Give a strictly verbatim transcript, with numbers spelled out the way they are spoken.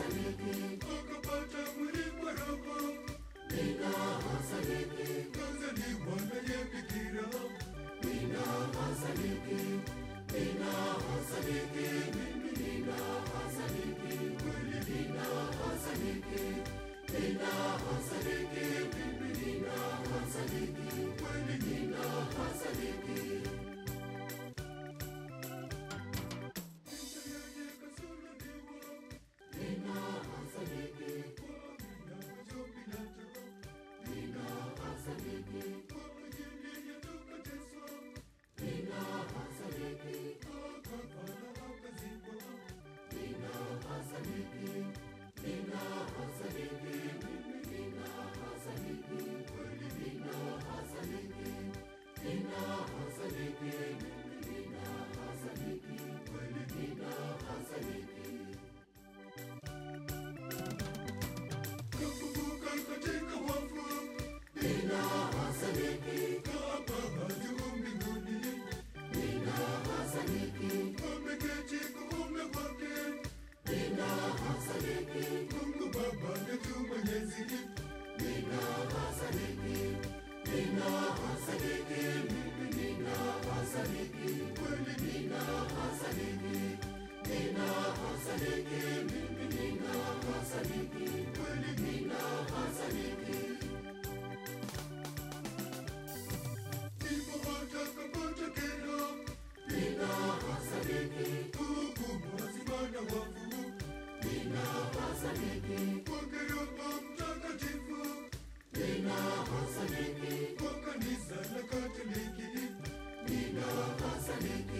hasadiki, akapata mwili wa roho. nina hasadiki, Kazaliwa naye bikira. nina hasadiki, nina hasadiki, mimi nina hasadiki, Kweli nina hasadiki, nina hasadiki, mimi nina hasadiki, kweli nina hasadiki. Kisha yeye kasulubiwa. Nina hasadiki, Kwa Amina wa Pilato. nina hasadiki, Kwa ajili yetu kateswa. nina hasadiki, Akafa na akazikwa. nina hasadiki, nina hasadiki, mimi nina hasadiki, Kweli nina hasadiki, nina hasadiki, mimi nina hasadiki, kweli nina hasadiki. kafufuka katika wafu. Nina hasadiki, Kapaa juu mbinguni. nina hasadiki, Ameketi kuume kwake. nina hasadiki, Mungu Baba yetu Mwenyezi. nina hasadiki, nina hasadiki, mimi nina hasadiki, Kweli nina hasadiki, nina hasadiki, mimi nina hasadiki, kweli nina hasadiki. ndipo atakapotokea Nina hasadiki, hukumu wazima na wafu. nina hasadiki, Kwake Roho Mtakatifu. nina hasadiki, Kwa kanisa la Katoliki. nina hasadiki.